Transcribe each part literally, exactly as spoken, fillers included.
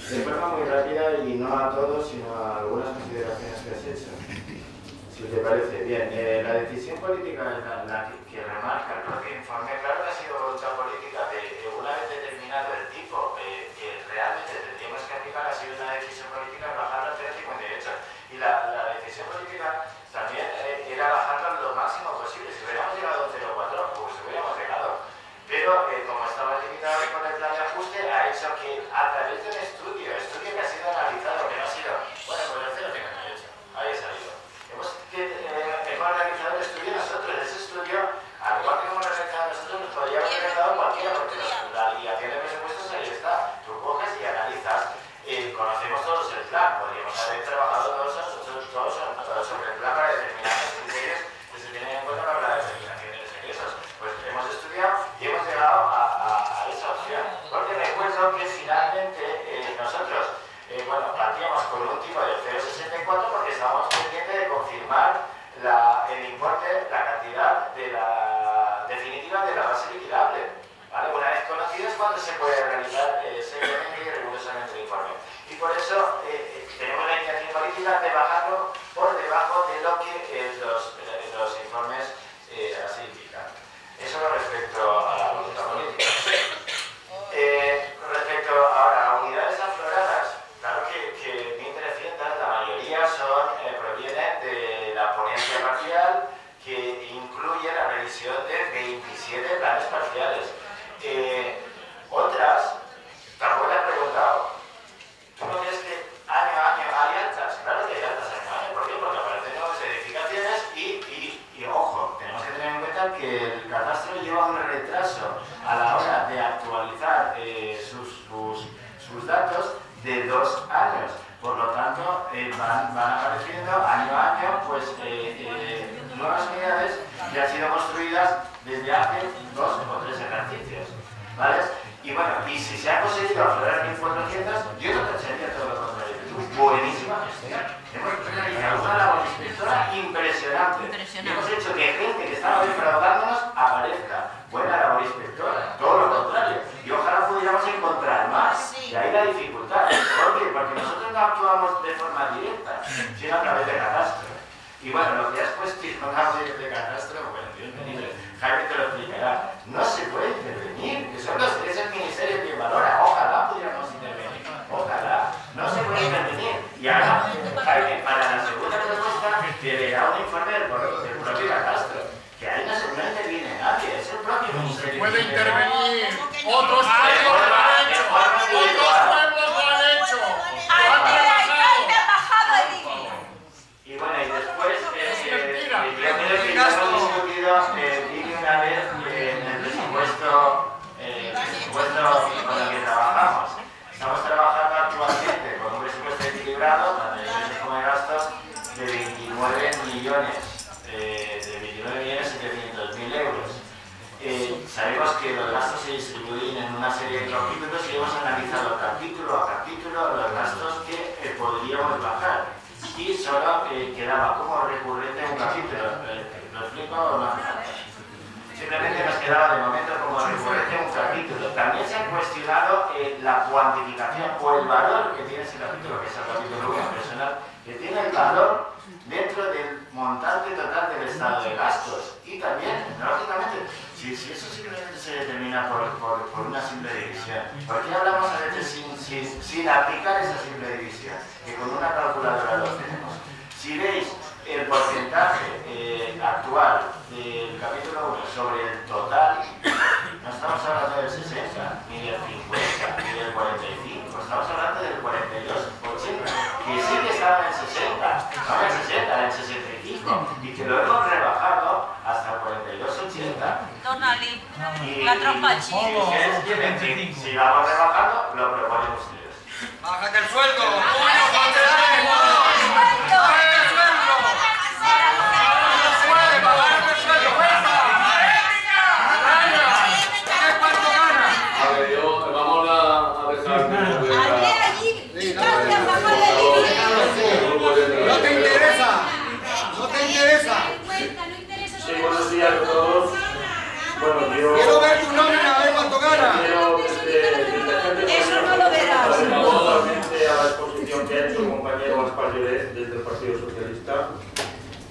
De forma muy rápida y no a todos, sino a algunas consideraciones que has hecho. Si te parece. Bien, eh, la decisión política es la, la que, que remarca el propio informe. Claro que ha sido voluntad política de, de una vez determinado el tipo eh, que realmente tendríamos que aplicar, ha sido una decisión política bajarlo al cero coma cincuenta y ocho. Y la, la decisión política también eh, era bajarlo lo máximo posible. Si hubiéramos llegado a un cero coma cuatro, pues hubiéramos llegado. Pero eh, como estaba limitado por el plan de ajuste, ha hecho que a través de un estudio, estudio que ha sido analizado, que no ha sido, bueno, pues el cero coma cincuenta y ocho, ahí ha salido. Hemos, que, eh, hemos realizado el estudio nosotros. Ese estudio, al igual que hemos realizado nosotros, nos podría haber realizado cualquiera, porque la liquidación de presupuestos ahí está. Tú coges y analizas, eh, conocemos todos el plan, podríamos haber trabajado todos, todos, todos, todos sobre el plan para determinar los criterios que se tienen en cuenta para la determinación de los ingresos. Pues hemos estudiado y hemos llegado a, a, a esa opción. Porque recuerdo que finalmente eh, nosotros, eh, bueno, partíamos con un tipo de cero coma sesenta y cuatro porque estábamos pendientes de confirmar la, el importe, la cantidad de la definitiva de la base liquidable. ¿Vale? Una vez conocido es cuando se puede realizar eh, seriamente y rigurosamente el informe. Y por eso eh, tenemos la intención política de bajarlo por debajo de lo que eh, los, eh, los informes eh, así indican. Eso respecto a la voluntad política. Eh, respecto ahora a unidades afloradas, claro que, que mil trescientos, la mayoría son, eh, provienen de la ponencia parcial que incluye la revisión de veintisiete planes parciales. Eh, otras, tampoco te has preguntado, ¿tú no crees que año a año hay altas? Claro que hay altas año a año. ¿Por qué? Porque aparecen nuevas edificaciones y, y, y, ojo, tenemos que tener en cuenta que el catastro lleva un retraso a la hora de actualizar eh, sus, sus, sus datos de dos años. Por lo tanto, eh, van, van apareciendo año a año pues, eh, eh, nuevas unidades que han sido construidas desde hace dos o tres ejercicios. ¿Vale? Y bueno, y si se ha conseguido aflorar mil cuatrocientos, yo no tacharía todo lo contrario. Buenísima gestión. Hemos realizado una labor inspectora impresionante. impresionante. Hemos hecho que gente que estaba defraudándonos aparezca. Buena labor inspectora, todo lo contrario. Y ojalá pudiéramos encontrar más. Sí. Y ahí la dificultad. ¿Por qué? Porque nosotros no actuamos de forma directa, sino a través de catastro. Y bueno, lo que has cuestionado de, de catastro, bueno, bienvenido. Jaime te lo explicará. No se puede intervenir, que son los, es el ministerio quien valora. Ojalá pudiéramos intervenir. Ojalá. No se puede intervenir. Y ahora, Jaime, para la segunda respuesta, te leerá un informe del, del propio catastro. Que ahí no se no interviene nadie, es el propio ministerio. Puede intervenir. Otros pueblos lo han hecho. Otros pueblos lo han hecho. ¡Alcalde ha bajado el I B I! Y bueno, y después, eh, eh, yo creo que ya hemos discutido eh, y una vez eh, en el presupuesto, eh, el presupuesto con el que trabajamos. Estamos trabajando actualmente con un presupuesto equilibrado, tanto de ingresos como de gastos, de veintinueve millones, eh, de veintinueve millones setecientos mil euros. Eh, sabemos que los gastos se distribuyen en una serie de capítulos y hemos analizado capítulo a capítulo los gastos que eh, podríamos bajar. Y solo eh, quedaba como recurrente un capítulo. Eh, ¿Lo explico o no? Simplemente nos quedaba de momento como recurrente un capítulo. También se ha cuestionado eh, la cuantificación o el valor que tiene ese capítulo, que es el capítulo uno personal, que tiene el valor dentro del montante total del estado de gastos. Y también, lógicamente, si, si eso simplemente se determina por, por, por una simple división, ¿por qué hablamos a veces sin, sin, sin aplicar esa simple división? Que con una calculadora lo tenemos. Si veis el porcentaje eh, actual del capítulo uno sobre el total, no estamos hablando del sesenta, ni del cincuenta, ni del cuarenta y cinco, estamos hablando del cuarenta y dos ochenta, que sí que estaba en el sesenta, no en el sesenta, en el sesenta y cinco, y que lo hemos rebajado hasta el cuarenta y dos ochenta. Donali, y, la trompa y, y, si vamos rebajando, lo proponen ustedes. ¡Bájate el sueldo! No te interesa, no te interesa. Sí, buenos días a todos. Bueno, yo... Quiero ver tu nómina, a ver cuánto gana. Quiero, este, Eso no lo verás.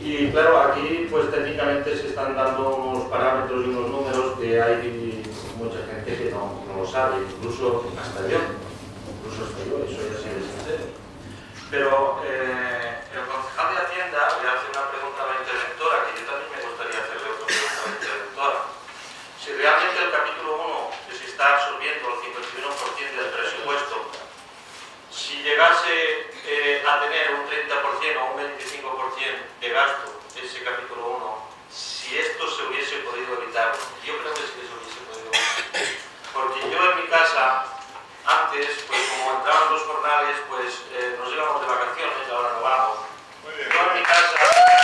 Y claro, aquí pues técnicamente se están dando unos parámetros y unos números que hay mucha gente que no, no lo sabe, incluso hasta yo, incluso hasta yo, eso ya sí es sincero. Pero eh, el concejal de Hacienda le hace una pregunta a la interventora, que yo también me gustaría hacerle otra pregunta a la interventora. Si realmente el capítulo uno, que se está absorbiendo el cincuenta y uno por ciento del presupuesto, si llegase eh, a tener un treinta por ciento o un veinticinco por ciento de gasto ese capítulo uno, si esto se hubiese podido evitar, yo creo que sí que se hubiese podido evitar. Porque yo en mi casa, antes, pues como entraban los jornales, pues eh, nos íbamos de vacaciones, ahora no vamos. Yo en mi casa...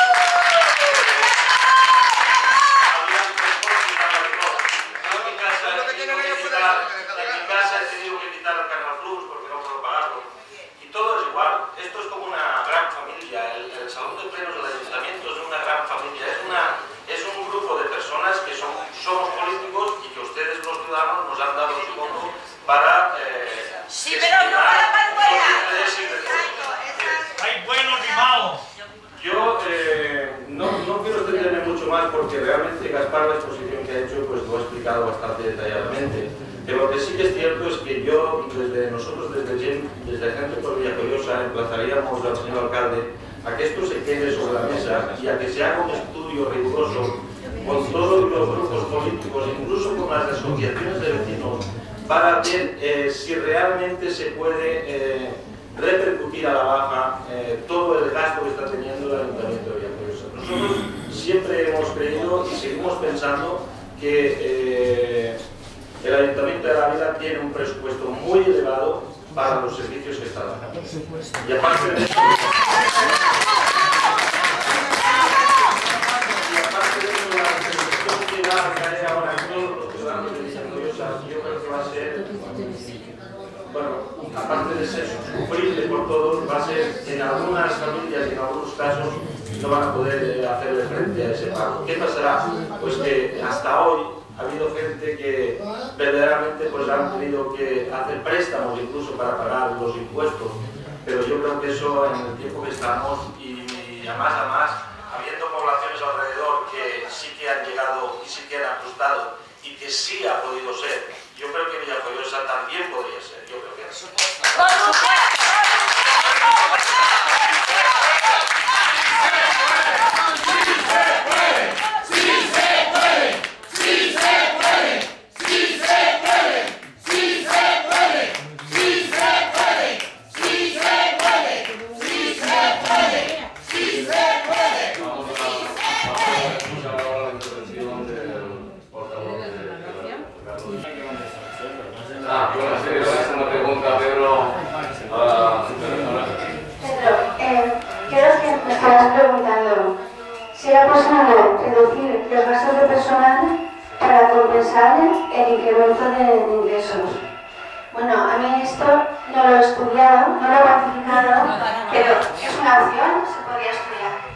Todo es igual, esto es como una gran familia, el, el salón de plenos del ayuntamiento es una gran familia, es, una, es un grupo de personas que son, somos políticos y que ustedes los ciudadanos nos han dado su voto para... Eh, sí, pero no para Manuela. Hay buenos y malos. Yo eh, no, no quiero extenderme mucho más porque realmente Gaspar, la exposición que ha hecho, pues lo ha explicado bastante detalladamente. Pero lo que sí que es cierto es que yo, desde nosotros, desde, desde Gente por Villajoyosa, emplazaríamos al señor alcalde a que esto se quede sobre la mesa y a que se haga un estudio riguroso con todos los grupos políticos, incluso con las asociaciones de vecinos, para ver eh, si realmente se puede eh, repercutir a la baja eh, todo el gasto que está teniendo el Ayuntamiento de Villajoyosa. Nosotros siempre hemos creído y seguimos pensando que eh, el Ayuntamiento de la Vila tiene un presupuesto muy elevado para los servicios que está dando. Y aparte de eso, y aparte de eso, la representación que va a caer ahora en todos los ciudadanos de Villajoyosa, yo creo que va a ser, bueno, aparte de ser sufrible por todos, va a ser en algunas familias y en algunos casos no van a poder hacerle frente a ese pago. ¿Qué pasará? Pues que hasta hoy ha habido gente que verdaderamente pues, han tenido que hacer préstamos incluso para pagar los impuestos, pero yo creo que eso en el tiempo que estamos y, y a más a más, habiendo poblaciones alrededor que sí que han llegado y sí que han ajustado y que sí ha podido ser, yo creo que Villajoyosa también podría ser, yo creo que es. Ah, bueno, sí, le voy a hacer una pregunta a Pedro. Uh, Pedro, eh, quiero que me estabas preguntando si era posible reducir los gastos de personal para compensar el incremento de ingresos. Bueno, a mí esto no lo he estudiado, no lo he cuantificado, pero es una opción, se podría estudiar.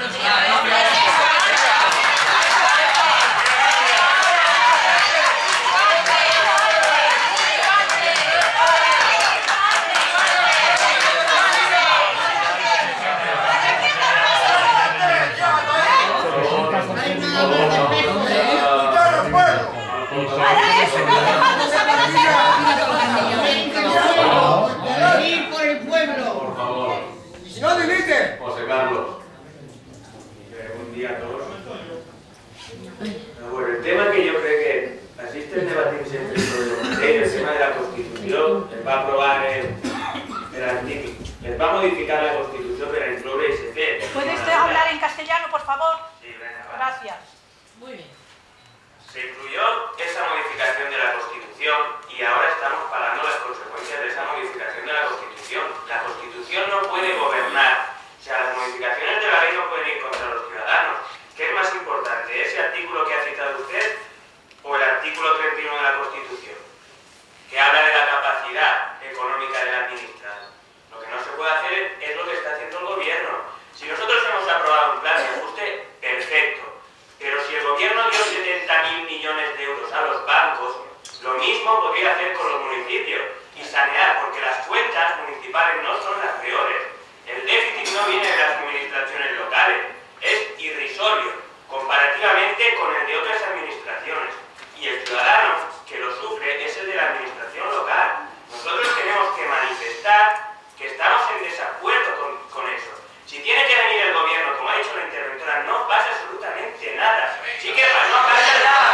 José Carlos. Buen día a todos. Bueno, el tema que yo creo que asiste el debate siempre sobre el tema de la Constitución, él va a aprobar el, el artículo, él va a modificar la Constitución para incluir ese tema. ¿Puede usted hablar en castellano, por favor? Sí, venga, va. Gracias. Muy bien. Se incluyó esa modificación de la Constitución y ahora estamos pagando las consecuencias de esa modificación de la Constitución. La Constitución no puede gobernar. O sea, las modificaciones de la ley no pueden ir contra los ciudadanos. ¿Qué es más importante, ese artículo que ha citado usted o el artículo treinta y uno de la Constitución? Que habla de la capacidad económica del administrador. Lo que no se puede hacer es lo que está haciendo el gobierno. Si nosotros hemos aprobado un plan de ajuste, perfecto. Pero si el gobierno dio setenta mil millones de euros a los bancos, lo mismo podría hacer con los municipios y sanear, porque las cuentas municipales no son las peores. El déficit no viene de las administraciones locales, es irrisorio comparativamente con el de otras administraciones. Y el ciudadano que lo sufre es el de la administración local. Nosotros tenemos que manifestar que estamos en desacuerdo con, con eso. Si tiene que venir el gobierno, como ha dicho la interventora, no pasa absolutamente nada. Sí que pasa, no pasa nada.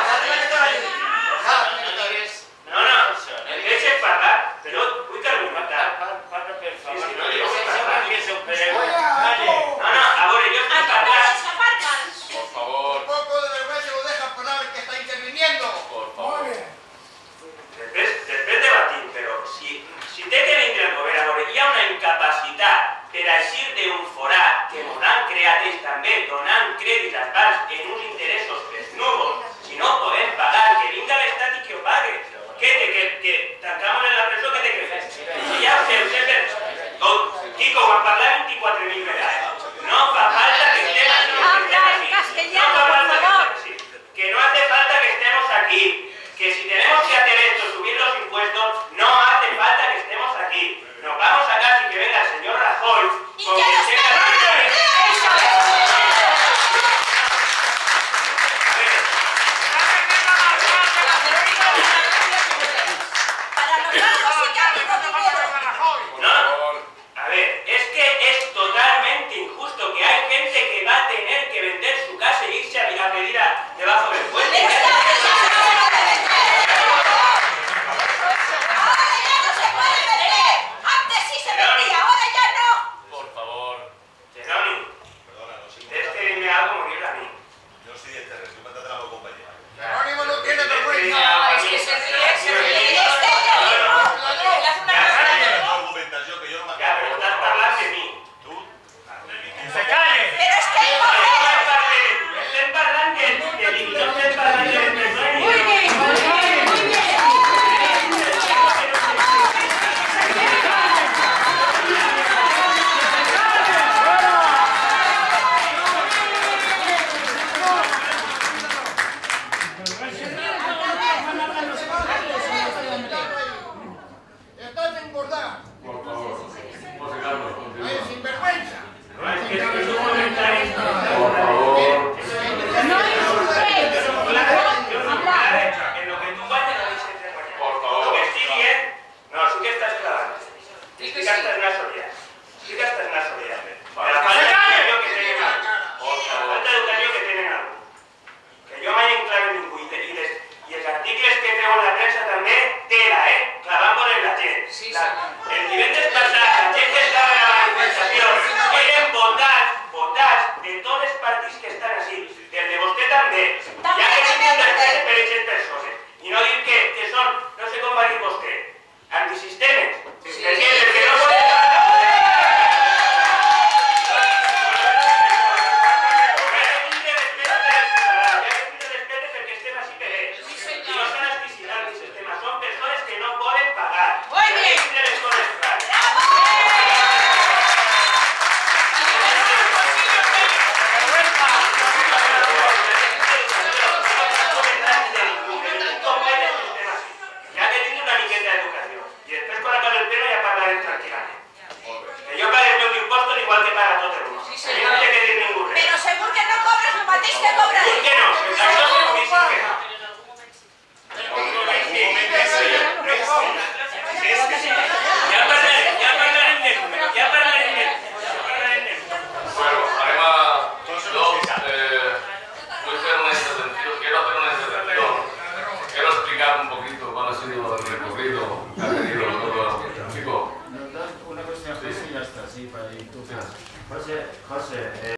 No, no, el que es pagar, pero vull terminar. Sí, sí, no, jo sé parlar. No, no, a veure, jo estic parlant. Por favor. Un poco de vergüenza lo dejas parar el que está interviniendo. Por favor. Després, després debatim, però si, si té que vindre el govern, a veure, hi ha una incapacitat per eixir d'un forat que ens han creat ells també, donant crèdit als bancs en uns interessos desnudos, si no podem pagar, que vinga l'Estat i que ho pague. Què té, que, que tancamos en la presó, què té que fer? Si ja ho sé, ho sé, però... Quico, ho han parlat vint-i-quatre mil vegades. No fa falta que estem aquí. No fa falta que estem así. Que no hace falta que estemos aquí. Que si tenemos que hacer esto, subir los impuestos, no hace falta que estemos aquí. Nos vamos a casa y que venga el señor Rajoy con que tenga la A ver, es que es totalmente injusto que hay gente que va a tener que vender su casa y irse a, a pedir a, debajo del puente. Por favor. Jerónimo, si tienes que decirme algo, me digas a mí. Yo soy este resumen, te trago compañía. Jerónimo no tiene Si tienes que vergüenza. decirme algo a mí, es que se no, ríe, se no, ríe. no, no, no, no. La argumentación que yo no me Ya, pero estás hablando de mí. Tú, ¡Se calle! Pero es que Estem parlant de mi, no estem parlant de mi. muy bien, muy bien, muy bien. Estás engordado. Por favor. José Carlos, continúa. Ay, sinvergüenza. No, es que es un comentario. Por favor. No insultéis. En lo que tú guanyes no deixes de guanyar. Por favor. Lo que estic dient, no, sí que estàs clavant. Sí que estàs anar soliat. Sí que estàs anar soliat. Per la falta d'educació que tenen algú. Per la falta d'educació que tenen algú. Que jo mai en clave ningú. I, i, les, I els articles que treu en la premsa també, tela, eh? Clavant-vos en la gent. La, el divendres passat, la gent que estava en la manifestació eren votats, votats de tots els partits que estan així. Del de vostè també. Ja que tinguin respecte per aquestes persones. I no dir que, que són, no sé com va dir vostè, antisistemes. Perquè el que no volem... Muy bien. Ya que tinc una miqueta d'educació. I després quan acabi el pleno ja parlarem tranquil·lament. Que jo pague els meus impostos igual que paga tot el món. A mi no té que dir ningú res. Pero segur que no cobres lo mateix que cobra ¿Por ell. qué no? Això és seguríssim que no. Ja parlarem, ja parlarem de números, ja parlarem de números, ja parlarem de números. Bueno, además, yo eh, voy a hacer una intervención, quiero hacer una intervención, quiero explicar un poquito cuál ha sido el recorrido que ha tenido todo el chico. Una cuestión, José, y ya está, sí, para ir tú. José, José,